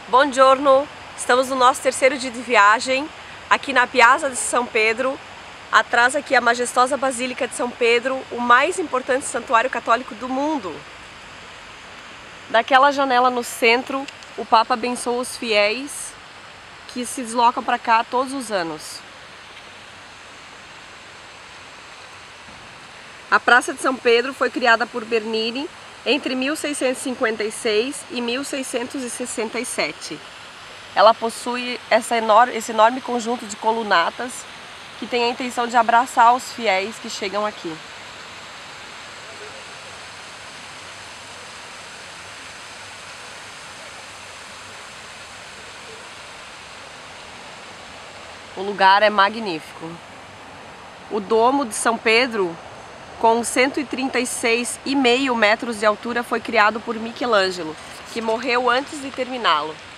Buongiorno! Estamos no nosso terceiro dia de viagem, aqui na Piazza de São Pedro. Atrás aqui a majestosa Basílica de São Pedro, o mais importante santuário católico do mundo. Daquela janela no centro, o Papa abençoa os fiéis que se deslocam para cá todos os anos. A Praça de São Pedro foi criada por Bernini entre 1656 e 1667. Ela possui esse enorme conjunto de colunatas que tem a intenção de abraçar os fiéis que chegam aqui. O lugar é magnífico. O Domo de São Pedro, com 136,5 metros de altura, foi criado por Michelangelo, que morreu antes de terminá-lo.